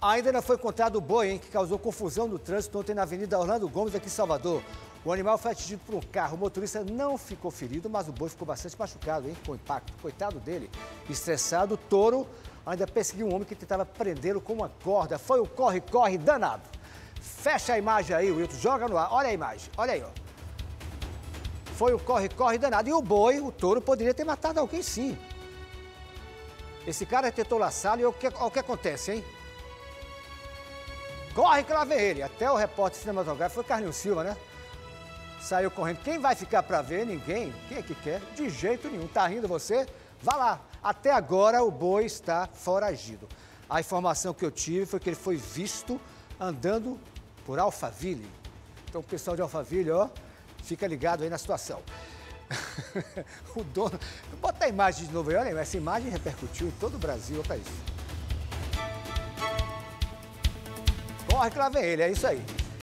Ainda não foi encontrado o boi, que causou confusão no trânsito ontem na Avenida Orlando Gomes, aqui em Salvador. O animal foi atingido por um carro. O motorista não ficou ferido, mas o boi ficou bastante machucado, com impacto. Coitado dele. Estressado, o touro ainda perseguiu um homem que tentava prendê-lo com uma corda. Foi um corre-corre danado. Fecha a imagem aí, Wilton. Joga no ar. Olha a imagem. Olha aí, ó. Foi um corre-corre danado. E o boi, o touro, poderia ter matado alguém, sim. Esse cara tentou laçá-lo e olha o que acontece, hein? Corre que lá vem ele. Até o repórter cinematográfico foi Carlinhos Silva, né? Saiu correndo. Quem vai ficar pra ver? Ninguém. Quem é que quer? De jeito nenhum. Tá rindo você? Vá lá. Até agora o boi está foragido. A informação que eu tive foi que ele foi visto andando por Alphaville. Então o pessoal de Alphaville, ó, fica ligado aí na situação. O dono... Bota a imagem de novo aí. Olha aí, essa imagem repercutiu em todo o Brasil. Olha isso. Corre que lá vem ele, é isso aí.